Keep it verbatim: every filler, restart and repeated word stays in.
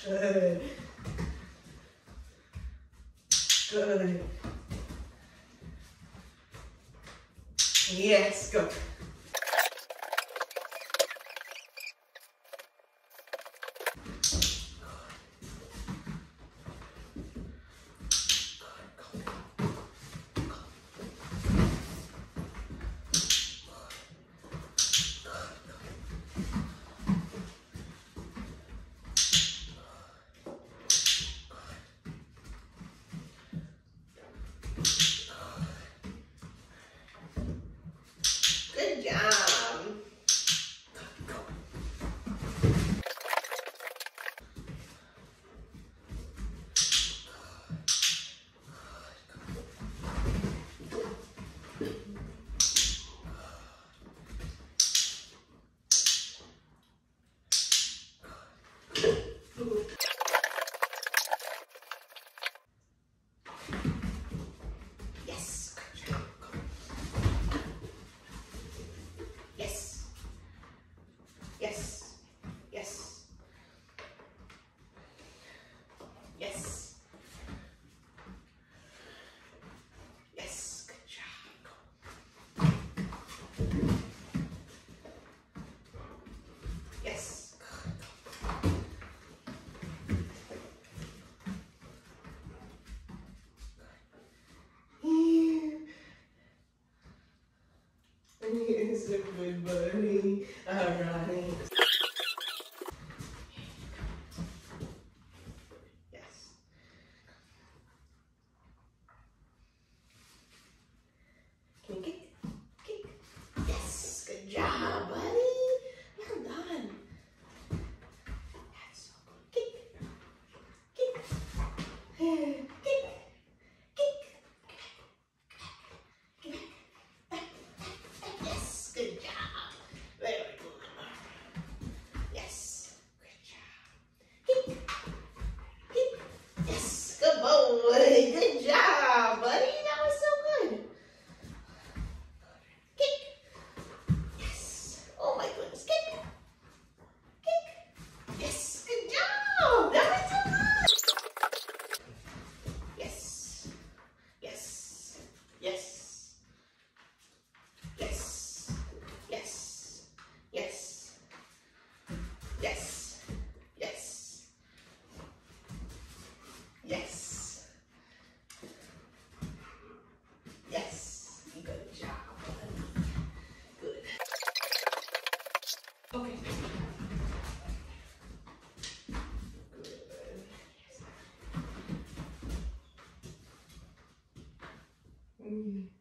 Good. Good. Yes, go. Good job. Yes. Yes. Yes. Yes. Yes. Yes. Good job. Yes. It's a good buddy. All right. Yes. Can you kick? Kick. Yes. Good job, buddy. Well done. That's so good. Kick. Kick. Kick. Kick. Yes. Good job. Very good. Yes. Good job. Kick. Kick. Yes. Good boy. Good job, buddy. That was so good. Kick. Yes. Oh my goodness. Kick. Kick. Yes. Good job. That was so good. Yes. Yes. Yes. Yes. Yes. Yes. Yes. Yes. Yes. Yes. Good job, buddy. Good. Okay. Good. Mm.